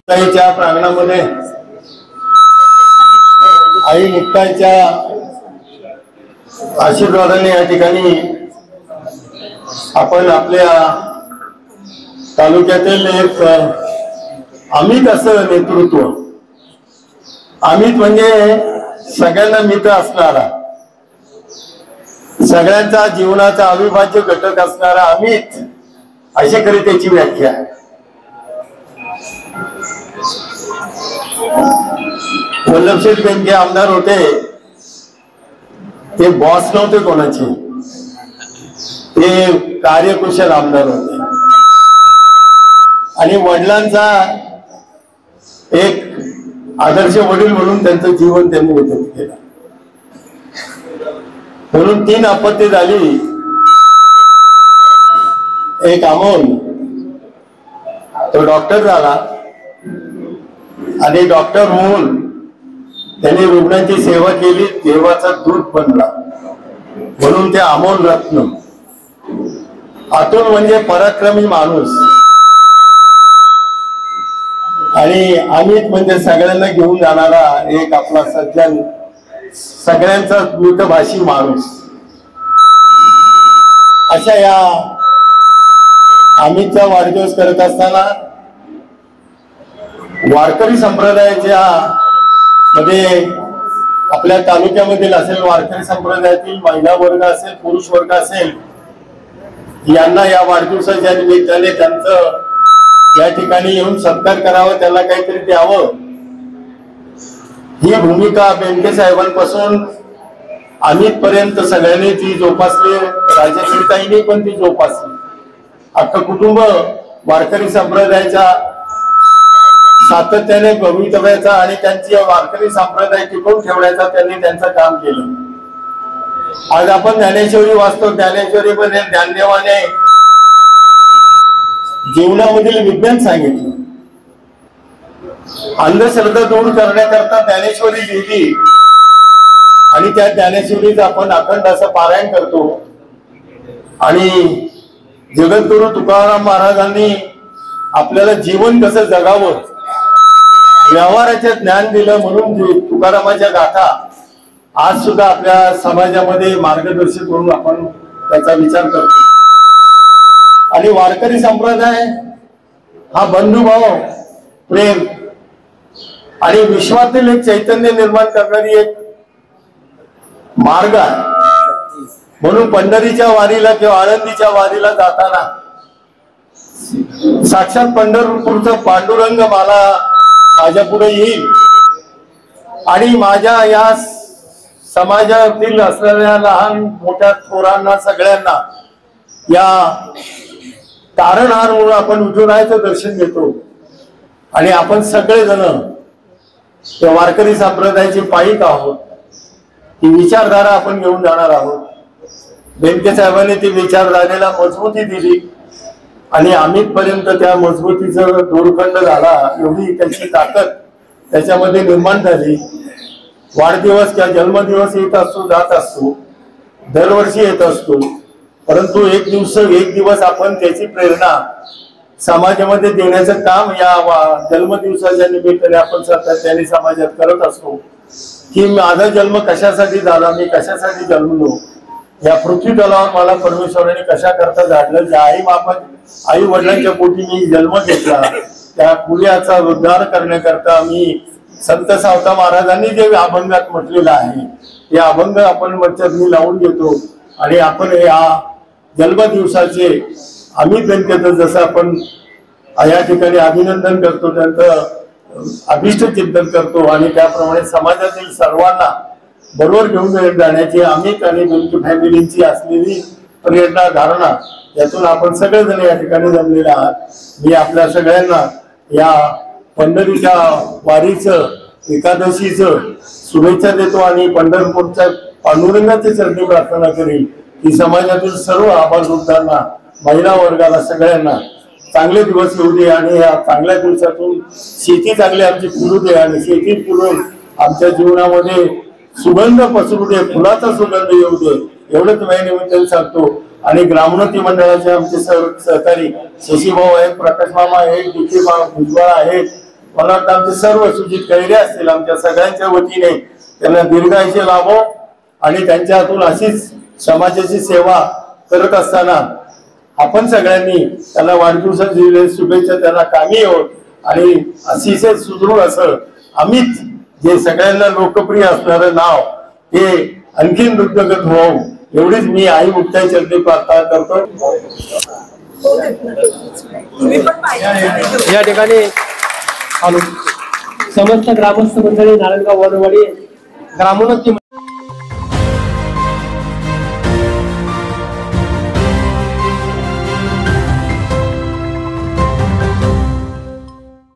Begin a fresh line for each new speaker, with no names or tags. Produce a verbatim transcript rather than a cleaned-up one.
मुक्ताईच्या प्रांगणामध्ये आई मुक्ताईच्या आशीर्वादाने या ठिकाणी आपण आपल्या तालुक्यातील एक अमित असं नेतृत्व, अमित म्हणजे सगळ्यांना मित्र असणारा, सगळ्यांचा जीवनाचा अविभाज्य घटक असणारा अमित, अशी खरी त्याची व्याख्या आहे. वल्लभशेठ बेनके आमदार होते, ते बॉस नव्हते कोणाचे, ते कार्यकुशल आमदार होते आणि वडिलांचा एक आदर्श वडील म्हणून त्यांचं जीवन त्यांनी व्यतीत केलं. म्हणून तीन आपत्ती झाली. एक अमोल, तो डॉक्टर झाला आणि डॉक्टर होऊन त्यांनी रुग्णांची सेवा केली, देवाचा दूत बनला, म्हणून ते अमोल रत्न. अतुल म्हणजे पराक्रमी माणूस आणि अमित म्हणजे सगळ्यांना घेऊन जाणारा एक आपला सज्जन, सगळ्यांचा मितभाषी माणूस. अशा या अमितचा वाढदिवस करत असताना वारकरी संप्रदायाच्या मध्ये आपल्या तालुक्यामधील असेल, वारकरी संप्रदायातील महिला वर्ग असेल, पुरुष वर्ग असेल, यांना या वाढदिवसाच्या निमित्ताने त्यांचं या ठिकाणी येऊन सत्कार करावा, त्याला काहीतरी द्यावं, ही भूमिका बेनके साहेबांपासून अमित पर्यंत सगळ्यांनी ती जोपासली. राजश्रीताईंनी पण ती जोपासली. अख्खं कुटुंब वारकरी संप्रदायाच्या सातत्याने भवितव्याचा आणि त्यांची वारकरी संप्रदाय टिकवून ठेवण्याचा त्यांनी त्यांचं काम केलं. आज आपण ज्ञानेश्वरी वाचतो. ज्ञानेश्वरी मध्ये ज्ञानदेवाने जीवनामधील विज्ञान सांगितलं. अंधश्रद्धा दूर करण्याकरता ज्ञानेश्वरी लिहिली आणि त्या ज्ञानेश्वरीच आपण अखंड असं पारायण करतो. आणि जगद्गुरु तुकाराम महाराजांनी आपल्याला जीवन कसं जगावं, व्यवहाराचे ज्ञान दिलं, म्हणून तुकारामाच्या गाथा आज सुद्धा आपल्या समाजामध्ये मार्गदर्शित म्हणून आपण त्याचा विचार करतो. आणि वारकरी संप्रदाय हा बंधुभाव, प्रेम आणि विश्वातील एक चैतन्य निर्माण करणारी एक मार्ग आहे. म्हणून पंढरीच्या वारीला किंवा आळंदीच्या वारीला जाताना साक्षात पंढरपूरचा पांडुरंग मला माझ्या पुढे येईल आणि माझ्या या समाजातील असलेल्या लहान मोठ्या थोरांना सगळ्यांना या तारणहार म्हणून आपण विठुरायाचं दर्शन घेतो. आणि आपण सगळेजण त्या वारकरी संप्रदायाचे पाईक आहोत. ही विचारधारा आपण घेऊन जाणार आहोत. बेनके साहेबांनी ती विचारधारेला मजबूती दिली आणि अमित पर्यंत त्या मजबूतीचा दोरखंड झाला. एवढी त्याची ताकद त्याच्यामध्ये निर्माण झाली. वाढदिवस किंवा जन्मदिवस येत असतो, जात असतो, दरवर्षी येत असतो, परंतु एक दिवस एक दिवस आपण त्याची प्रेरणा समाजामध्ये देण्याचं काम या जन्मदिवसाच्या निमित्ताने आपण सातत्याने समाजात करत असतो. की माझा जन्म कशासाठी झाला, मी कशासाठी जन्मलो, या पृथ्वी तलावर मला परमेश्वराने कशा करता झाडलं, ज्या आई बापा आई वडिलांच्या पोटी मी जन्म घेतला, त्या कुल्याचा उद्धार करण्याकरता मी संत सावता महाराजांनी जे अभंगात म्हटलेलं आहे ते अभंग आपण मच्छरनी लावून घेतो. आणि आपण या जन्मदिवसाचे अमित बेनकेचं जसं आपण या ठिकाणी अभिनंदन करतो, त्यांचं अभिष्ट चिंतन करतो आणि त्याप्रमाणे समाजातील सर्वांना बरोबर घेऊन जाण्याची अमित आणि बेनके फॅमिलीची असलेली प्रेरणा, धारणा, यातून आपण सगळेजण या ठिकाणी जमलेले आहात. मी आपल्या सगळ्यांना या पंढरीच्या वारीचं, एकादशीचं शुभेच्छा देतो आणि पंढरपूरच्या पांडुरंगाची चरणी प्रार्थना करेल की समाजातील सर्व आबालवृद्धांना, महिला वर्गाला, सगळ्यांना चांगले दिवस येऊ दे आणि या चांगल्या दिवसातून शेती चांगली आमची फुलू दे आणि शेती फुलून आमच्या जीवनामध्ये सुगंध पसरू दे, फुलाचा सुगंध येऊ दे, एवढंच माझ्या निमित्ताने सांगतो. आणि ग्रामोन्नती मंडळाचे आमचे सहकारी शशीभाऊ आहेत, प्रकाश मामा आहेत, डीके भुजबळ आहेत, मला वाटतं आमचे सर्व सुजित कैरे असतील आमच्या सगळ्यांच्या वतीने त्यांना दीर्घायुष्य लाभो आणि त्यांच्या हातून अशीच समाजाची सेवा करत असताना आपण सगळ्यांनी त्याला वाढदिवसाची शुभेच्छा त्यांना कामी येऊन आणि अतिशय सुदृढ असं अमित जे सगळ्यांना लोकप्रिय असणारं नाव ते आणखीन वृद्धगत व्हावं एवढीच मी आई मुक्ताई चरणी प्रार्थना करतो।
या ठिकाणी समस्त ग्रामस्थ मंडळी नारायणगाव वनवाडी ग्रामोन्नती